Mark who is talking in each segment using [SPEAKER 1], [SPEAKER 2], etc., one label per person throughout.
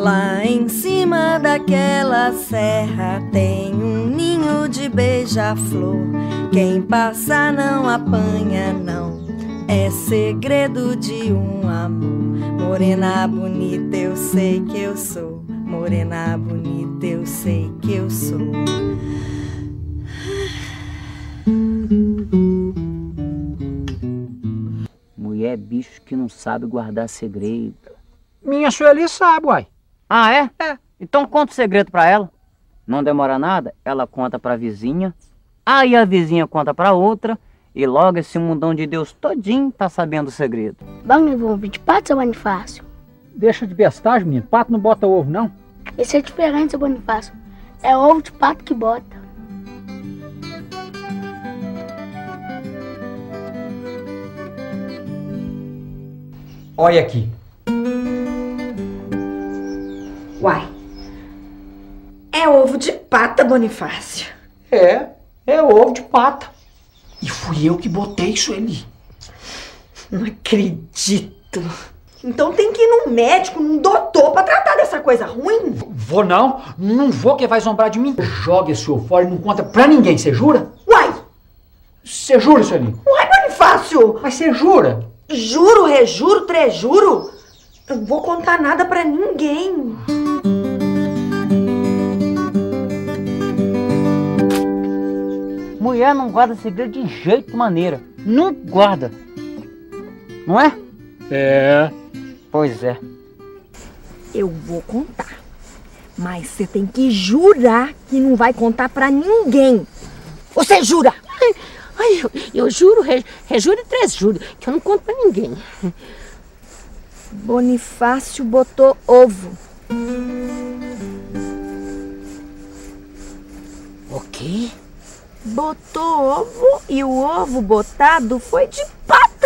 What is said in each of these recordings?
[SPEAKER 1] Lá em cima daquela serra tem um ninho de beija-flor. Quem passar não apanha não, é segredo de um amor. Morena bonita eu sei que eu sou, morena bonita eu sei que eu sou.
[SPEAKER 2] Mulher é bicho que não sabe guardar segredo.
[SPEAKER 3] Minha Sueli sabe, uai.
[SPEAKER 2] Ah, é?
[SPEAKER 3] É.
[SPEAKER 2] Então conta o segredo pra ela. Não demora nada, ela conta pra vizinha. Aí a vizinha conta pra outra. E logo esse mundão de Deus todinho tá sabendo o segredo.
[SPEAKER 4] Vamos levar um ovo de pato, seu Bonifácio?
[SPEAKER 3] Deixa de bestagem, menino. Pato não bota ovo, não.
[SPEAKER 4] Esse é diferente, seu Bonifácio. É ovo de pato que bota.
[SPEAKER 3] Olha aqui.
[SPEAKER 1] Uai, é ovo de pata, Bonifácio.
[SPEAKER 3] É ovo de pata. E fui eu que botei, Sueli.
[SPEAKER 1] Não acredito. Então tem que ir num médico, num doutor pra tratar dessa coisa ruim?
[SPEAKER 3] Vou não? Não vou, que vai zombrar de mim. Joga esse ovo fora e não conta pra ninguém, você jura?
[SPEAKER 1] Uai!
[SPEAKER 3] Você jura, Sueli?
[SPEAKER 1] Uai, Bonifácio!
[SPEAKER 3] Mas você jura?
[SPEAKER 1] Juro, rejuro, trejuro. Eu não vou contar nada pra ninguém.
[SPEAKER 2] Mulher não guarda segredo de jeito maneira. Não guarda. Não é?
[SPEAKER 3] É.
[SPEAKER 2] Pois é.
[SPEAKER 1] Eu vou contar. Mas você tem que jurar que não vai contar pra ninguém. Você jura?
[SPEAKER 5] Ai, eu juro, rejuro e trejuro, que eu não conto pra ninguém.
[SPEAKER 1] Bonifácio botou ovo.
[SPEAKER 5] O quê?
[SPEAKER 1] Botou ovo e o ovo botado foi de pata.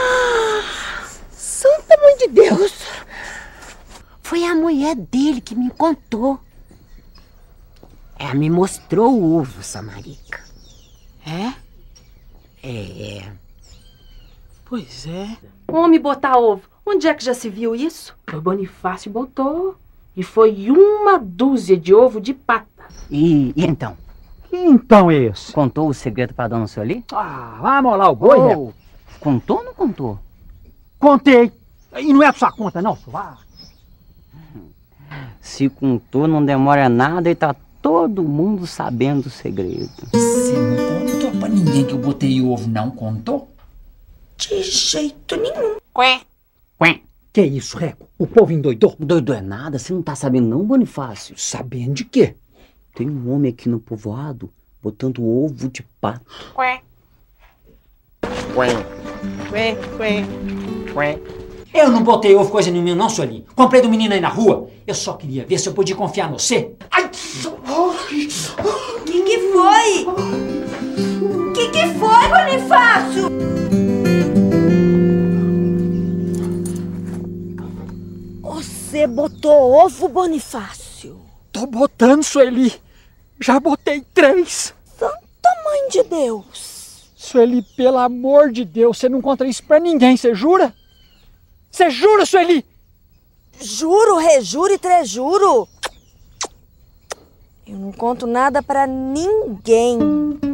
[SPEAKER 5] Santa Mãe de Deus! Foi a mulher dele que me contou. Ela me mostrou o ovo, Samarica.
[SPEAKER 6] É?
[SPEAKER 5] É.
[SPEAKER 6] Pois é.
[SPEAKER 7] Homem botar ovo. Onde é que já se viu isso?
[SPEAKER 6] O Bonifácio botou. E foi uma dúzia de ovo de pata.
[SPEAKER 2] E então?
[SPEAKER 3] Que então é esse?
[SPEAKER 2] Contou o segredo pra dona Sueli?
[SPEAKER 3] Ah, vai molar o boi, né?
[SPEAKER 2] Oh, contou ou não contou?
[SPEAKER 3] Contei. E não é pra sua conta, não. Vá.
[SPEAKER 2] Se contou, não demora nada e tá todo mundo sabendo o segredo.
[SPEAKER 3] Você não contou pra ninguém que eu botei ovo, não contou?
[SPEAKER 1] De jeito nenhum.
[SPEAKER 5] Quê?
[SPEAKER 2] Ué,
[SPEAKER 3] Que isso, Reco? O povo endoidou?
[SPEAKER 2] doido é nada, você não tá sabendo não, Bonifácio?
[SPEAKER 3] Sabendo de quê?
[SPEAKER 2] Tem um homem aqui no povoado botando ovo de pato.
[SPEAKER 5] Quê?
[SPEAKER 3] Eu não botei ovo coisa nenhuma, não, Sueli. Comprei do menino aí na rua. Eu só queria ver se eu podia confiar no você. Ai!
[SPEAKER 1] O que foi? O que foi, Bonifácio? Você botou ovo, Bonifácio?
[SPEAKER 3] Tô botando, Sueli. Já botei 3.
[SPEAKER 1] Santa Mãe de Deus.
[SPEAKER 3] Sueli, pelo amor de Deus, você não conta isso pra ninguém, você jura? Você jura, Sueli?
[SPEAKER 1] Juro, rejuro e trejuro. Eu não conto nada pra ninguém.